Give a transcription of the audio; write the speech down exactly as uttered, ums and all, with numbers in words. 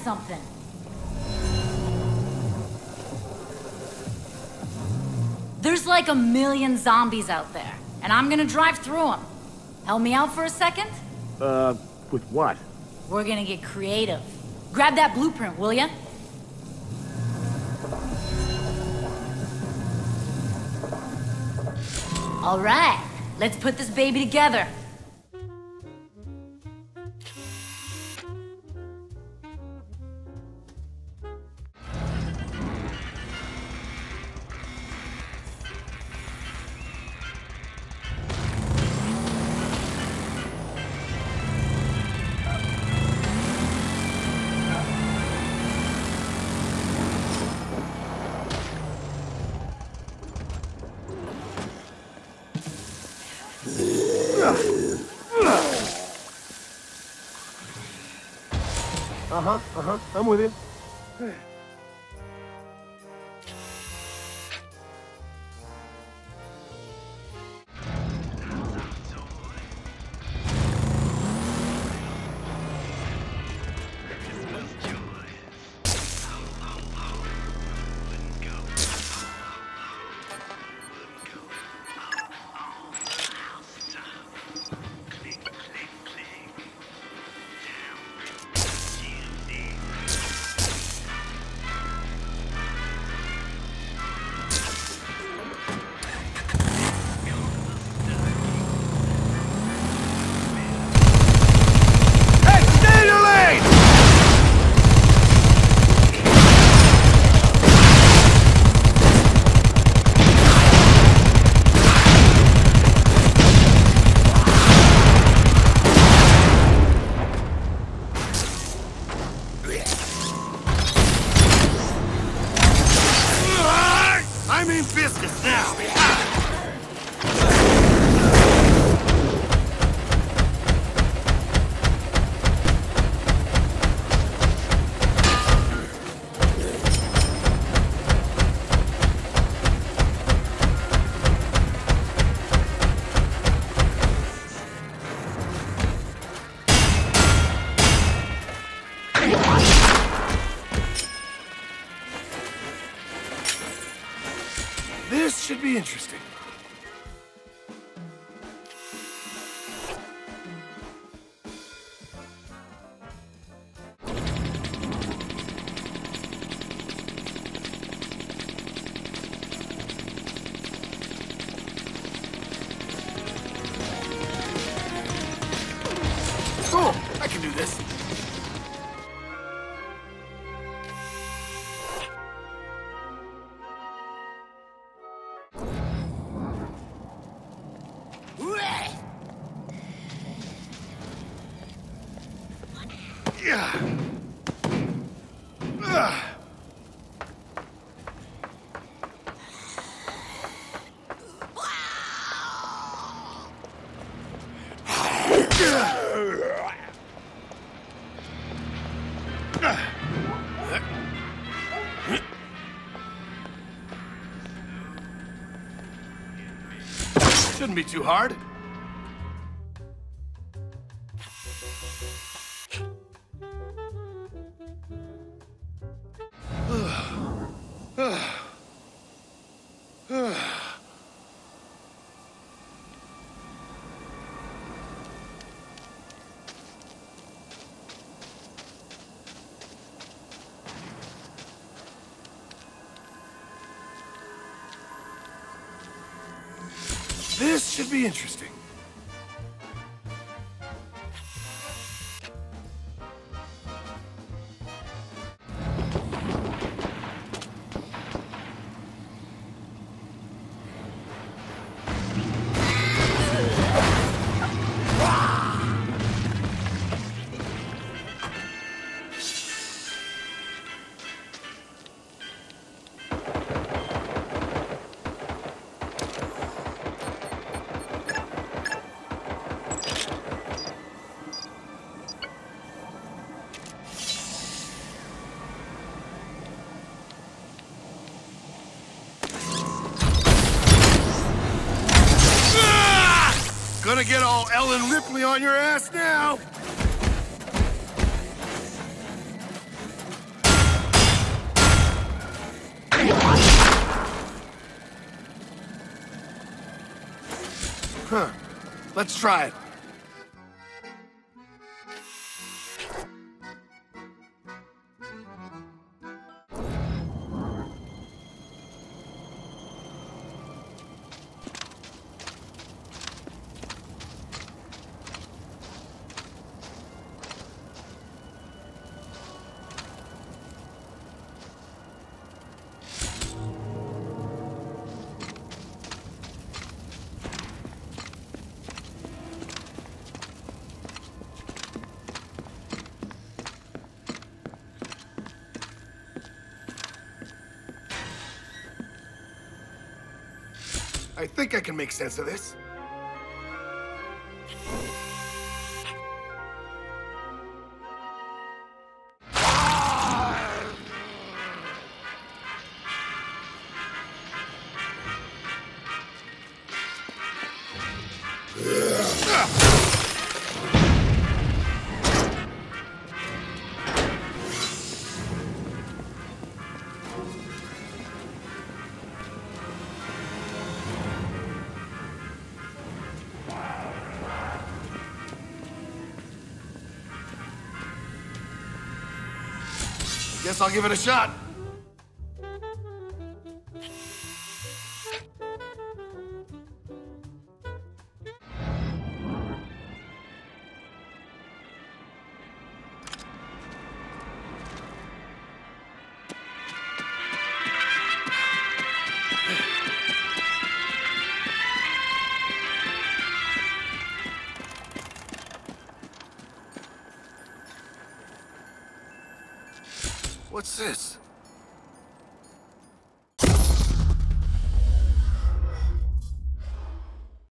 something. There's like a million zombies out there, and I'm gonna drive through them. Help me out for a second? Uh, with what? We're gonna get creative. Grab that blueprint, will ya? All right, let's put this baby together. Uh-huh, uh-huh, I'm with you. This should be interesting. Cool, I can do this. Shouldn't be too hard. This should be interesting. Gonna get all Ellen Ripley on your ass now! Huh. Let's try it. I think I can make sense of this. Guess I'll give it a shot. What's this?